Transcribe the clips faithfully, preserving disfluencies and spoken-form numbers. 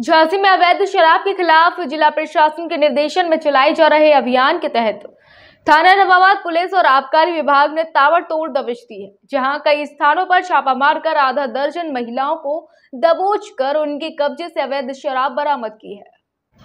झांसी में अवैध शराब के खिलाफ जिला प्रशासन के निर्देशन में चलाए जा रहे अभियान के तहत थाना नवाबाद पुलिस और आबकारी विभाग ने ताबड़तोड़ दबिश दी है, जहां कई स्थानों पर छापा मारकर आधा दर्जन महिलाओं को दबोच कर उनके कब्जे से अवैध शराब बरामद की है।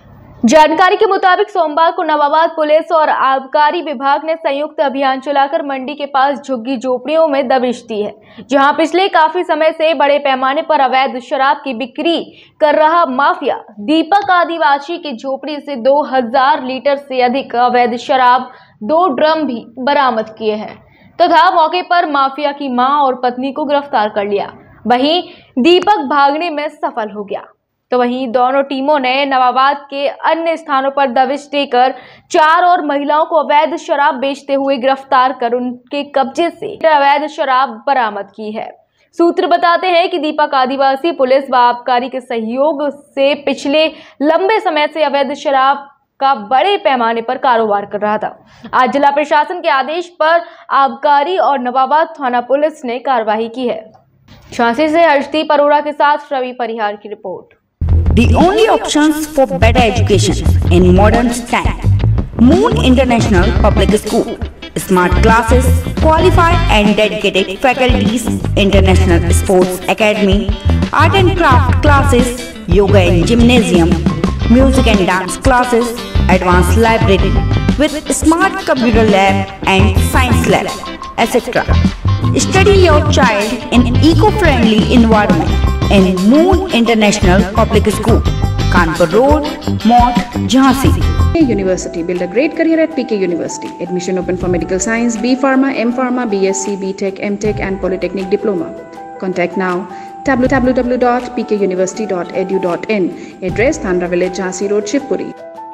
जानकारी के मुताबिक सोमवार को नवाबाद पुलिस और आबकारी विभाग ने संयुक्त अभियान चलाकर मंडी के पास झुग्गी झोपड़ियों में दबिश दी है, जहां पिछले काफी समय से बड़े पैमाने पर अवैध शराब की बिक्री कर रहा माफिया दीपक आदिवासी की झोपड़ी से दो हज़ार लीटर से अधिक अवैध शराब, दो ड्रम भी बरामद किए हैं तथा मौके पर माफिया की मां और पत्नी को गिरफ्तार कर लिया। वहीं दीपक भागने में सफल हो गया, तो वहीं दोनों टीमों ने नवाबाद के अन्य स्थानों पर दबिश देकर चार और महिलाओं को अवैध शराब बेचते हुए गिरफ्तार कर उनके कब्जे से अवैध शराब बरामद की है। सूत्र बताते हैं कि दीपक आदिवासी पुलिस व आबकारी के सहयोग से पिछले लंबे समय से अवैध शराब का बड़े पैमाने पर कारोबार कर रहा था। आज जिला प्रशासन के आदेश पर आबकारी और नवाबाद थाना पुलिस ने कार्रवाई की है। झांसी से हर्षदीप अरोड़ा के साथ रवि परिहार की report. The only options for better education in modern time. Moon International Public School. Smart classes, qualified and dedicated faculties, international sports academy, art and craft classes, yoga and gymnasium, music and dance classes, advanced library with smart computer lab and science lab, et cetera. Study your child in eco-friendly environment in Moon International Public School, Kanpur Road, Mott, Jhansi. P K University. Build a great career at P K University. Admission open for medical science, B Pharma, M Pharma, B S c, B Tech, M Tech and Polytechnic Diploma. Contact now w w w dot p k university dot e d u dot in. Address Thandra Village, Jhansi Road, Shivpuri.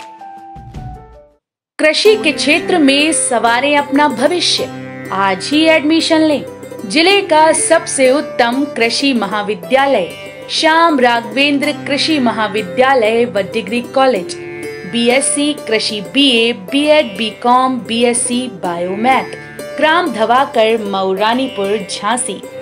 कृषि के क्षेत्र में सवारें अपना भविष्य। आज ही admission लें। जिले का सबसे उत्तम कृषि महाविद्यालय श्याम राघवेंद्र कृषि महाविद्यालय व डिग्री कॉलेज, बीएससी कृषि, BA, BEd, BCom, BSc biomath, ग्राम धवाकर, मऊरानीपुर, झांसी।